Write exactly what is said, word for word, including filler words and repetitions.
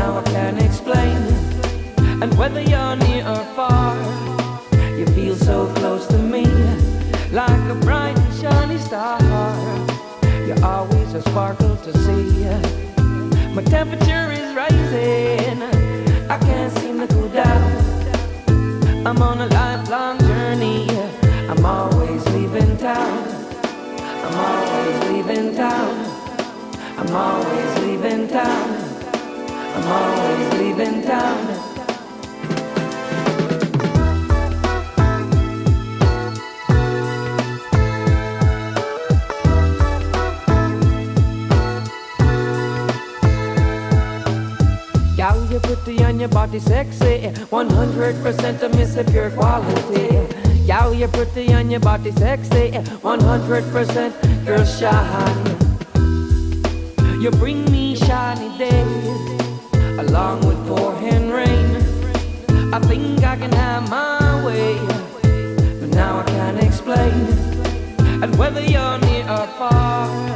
now I can't explain. And whether you're near or far, you feel so close to me, like a bright and shiny star. You're always a sparkle to see. My temperature is rising, I can't seem to cool down. I'm on a lifelong journey, I'm always leaving town. I'm always leaving town. I'm always leaving town. I'm always leaving town. Girl, you're pretty and your body sexy, one hundred percent of Miss Pure quality. Girl, you're pretty and your body sexy, one hundred percent girl shine. You bring me shiny days, along with pouring rain. I think I can have my way, but now I can't explain. And whether you're near or far,